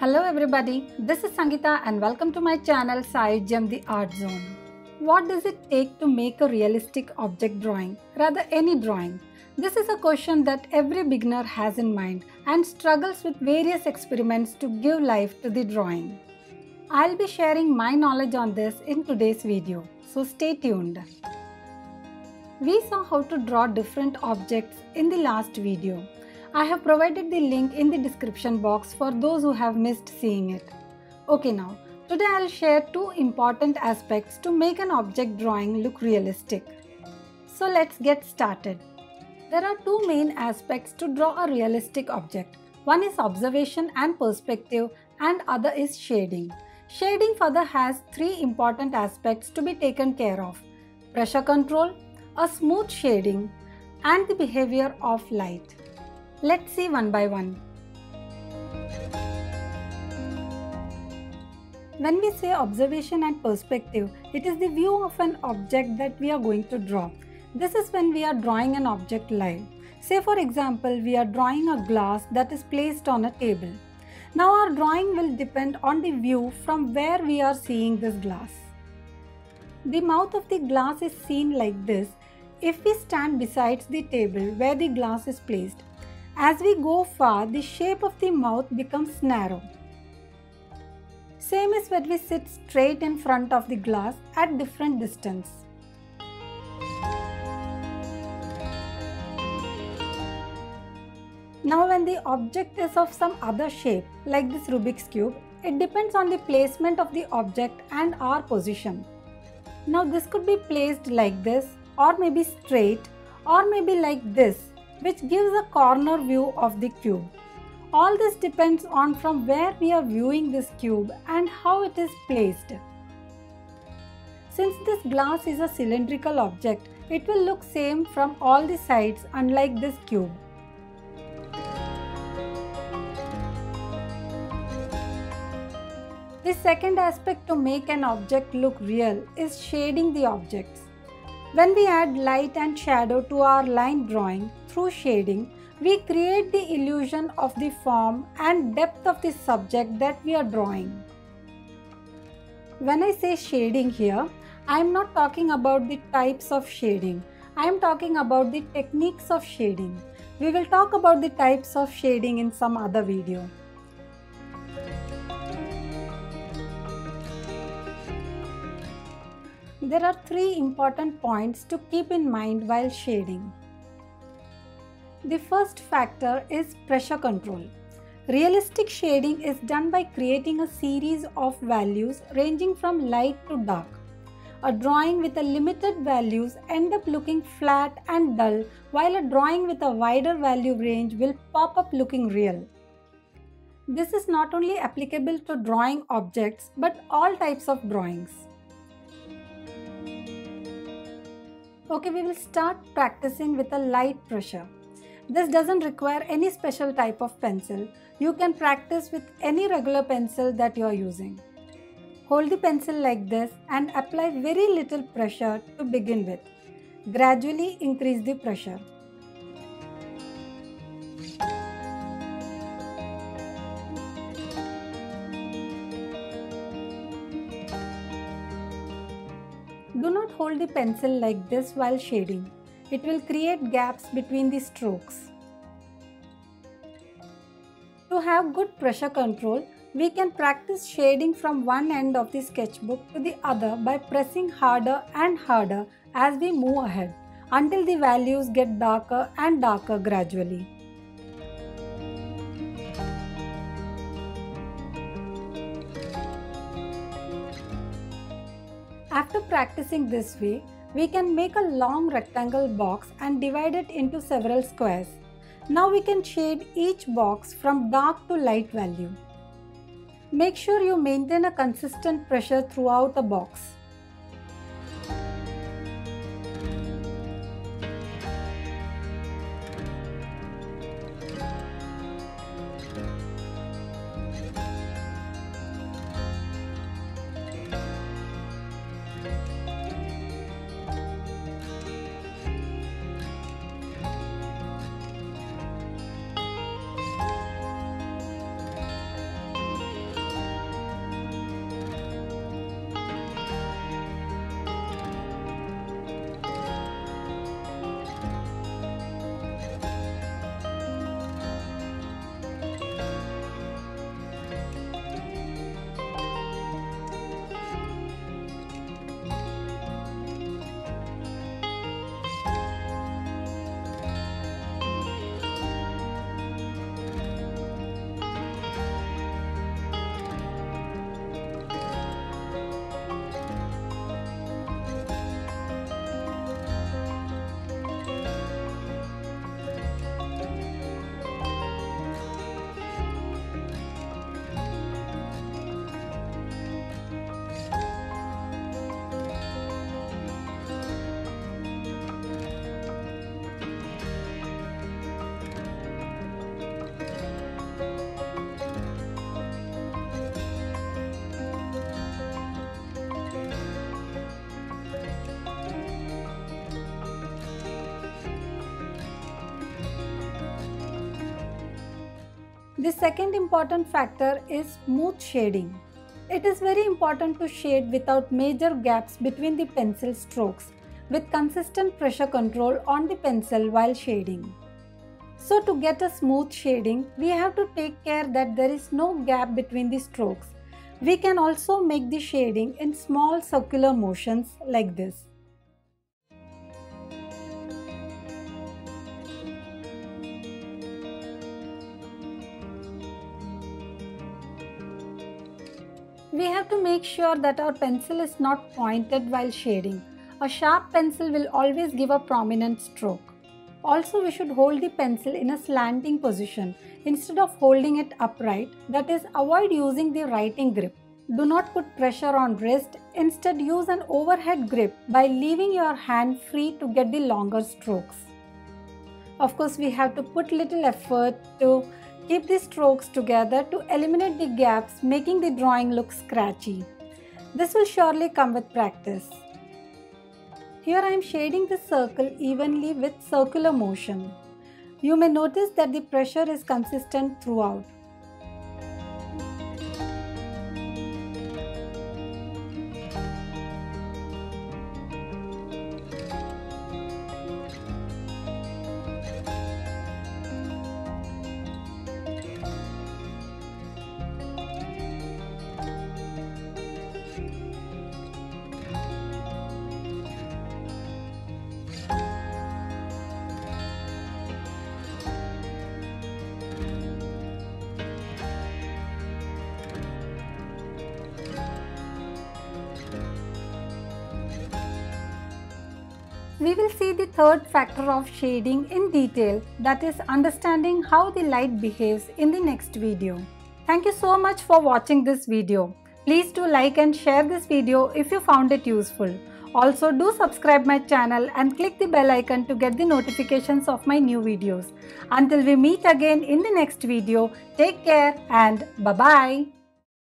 Hello everybody, this is Sangeeta and welcome to my channel Sahitjam the Art Zone. What does it take to make a realistic object drawing, rather any drawing? This is a question that every beginner has in mind and struggles with various experiments to give life to the drawing. I'll be sharing my knowledge on this in today's video, so stay tuned. We saw how to draw different objects in the last video. I have provided the link in the description box for those who have missed seeing it. Okay, now, today I'll share two important aspects to make an object drawing look realistic. So let's get started. There are two main aspects to draw a realistic object. One is observation and perspective and other is shading. Shading further has three important aspects to be taken care of: pressure control, a smooth shading, and the behavior of light. Let's see one by one. When we say observation and perspective, it is the view of an object that we are going to draw. This is when we are drawing an object live. Say for example, we are drawing a glass that is placed on a table. Now our drawing will depend on the view from where we are seeing this glass. The mouth of the glass is seen like this if we stand beside the table where the glass is placed. As we go far, the shape of the mouth becomes narrow. Same is when we sit straight in front of the glass at different distance. Now when the object is of some other shape, like this Rubik's Cube, it depends on the placement of the object and our position. Now this could be placed like this, or maybe straight, or maybe like this, which gives a corner view of the cube. All this depends on from where we are viewing this cube and how it is placed. Since this glass is a cylindrical object, it will look same from all the sides, unlike this cube. The second aspect to make an object look real is shading the objects. When we add light and shadow to our line drawing through shading, we create the illusion of the form and depth of the subject that we are drawing. When I say shading here, I am not talking about the types of shading. I am talking about the techniques of shading. We will talk about the types of shading in some other video. There are three important points to keep in mind while shading. The first factor is pressure control. Realistic shading is done by creating a series of values ranging from light to dark. A drawing with a limited values end up looking flat and dull, while a drawing with a wider value range will pop up looking real. This is not only applicable to drawing objects but all types of drawings. Okay, we will start practicing with a light pressure. This doesn't require any special type of pencil. You can practice with any regular pencil that you are using. Hold the pencil like this and apply very little pressure to begin with. Gradually increase the pressure. Do not hold the pencil like this while shading. It will create gaps between the strokes. To have good pressure control, we can practice shading from one end of the sketchbook to the other by pressing harder and harder as we move ahead until the values get darker and darker gradually. After practicing this way, we can make a long rectangle box and divide it into several squares. Now we can shade each box from dark to light value. Make sure you maintain a consistent pressure throughout the box. The second important factor is smooth shading. It is very important to shade without major gaps between the pencil strokes, with consistent pressure control on the pencil while shading. So to get a smooth shading, we have to take care that there is no gap between the strokes. We can also make the shading in small circular motions like this. We have to make sure that our pencil is not pointed while shading. A sharp pencil will always give a prominent stroke. Also, we should hold the pencil in a slanting position instead of holding it upright, that is, avoid using the writing grip. Do not put pressure on wrist, instead use an overhead grip by leaving your hand free to get the longer strokes. Of course, we have to put little effort to keep the strokes together to eliminate the gaps, making the drawing look scratchy. This will surely come with practice. Here I am shading the circle evenly with circular motion. You may notice that the pressure is consistent throughout. We will see the third factor of shading in detail, that is understanding how the light behaves, in the next video. Thank you so much for watching this video. Please do like and share this video if you found it useful. Also do subscribe my channel and click the bell icon to get the notifications of my new videos. Until we meet again in the next video, take care and bye-bye.